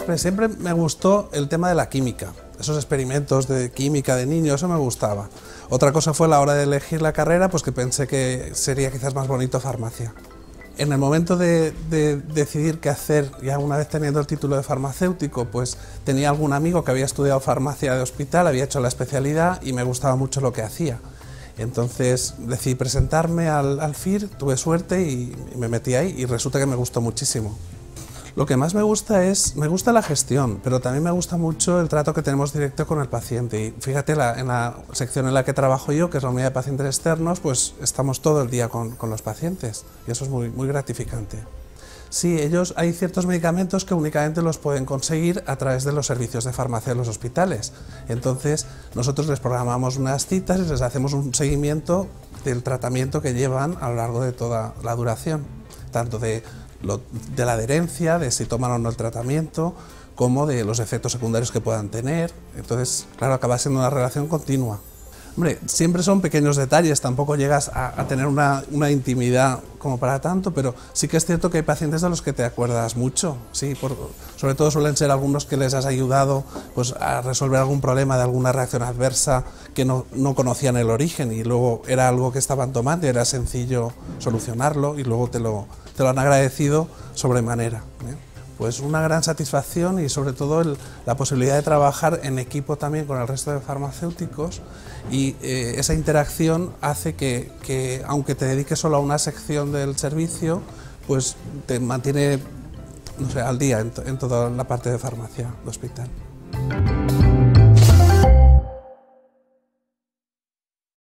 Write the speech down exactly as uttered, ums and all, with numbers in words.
Siempre me gustó el tema de la química, esos experimentos de química de niño, eso me gustaba. Otra cosa fue la hora de elegir la carrera, pues que pensé que sería quizás más bonito farmacia. En el momento de, de decidir qué hacer, ya una vez teniendo el título de farmacéutico, pues tenía algún amigo que había estudiado farmacia de hospital, había hecho la especialidad y me gustaba mucho lo que hacía. Entonces decidí presentarme al, al F I R, tuve suerte y, y me metí ahí y resulta que me gustó muchísimo. Lo que más me gusta es, me gusta la gestión, pero también me gusta mucho el trato que tenemos directo con el paciente. Y fíjate, la, en la sección en la que trabajo yo, que es la unidad de pacientes externos, pues estamos todo el día con, con los pacientes y eso es muy, muy gratificante. Sí, ellos, hay ciertos medicamentos que únicamente los pueden conseguir a través de los servicios de farmacia de los hospitales. Entonces, nosotros les programamos unas citas y les hacemos un seguimiento del tratamiento que llevan a lo largo de toda la duración, tanto de Lo, de la adherencia, de si toman o no el tratamiento, como de los efectos secundarios que puedan tener. Entonces, claro, acaba siendo una relación continua. Hombre, siempre son pequeños detalles, tampoco llegas a, a tener una, una intimidad como para tanto, pero sí que es cierto que hay pacientes de los que te acuerdas mucho, sí, por, sobre todo suelen ser algunos que les has ayudado pues, a resolver algún problema de alguna reacción adversa que no, no conocían el origen y luego era algo que estaban tomando y era sencillo solucionarlo y luego te lo, te lo han agradecido sobremanera, ¿eh? Pues una gran satisfacción y sobre todo el, la posibilidad de trabajar en equipo también con el resto de farmacéuticos y eh, esa interacción hace que, que aunque te dediques solo a una sección del servicio, pues te mantiene, no sé, al día en, en toda la parte de farmacia del hospital.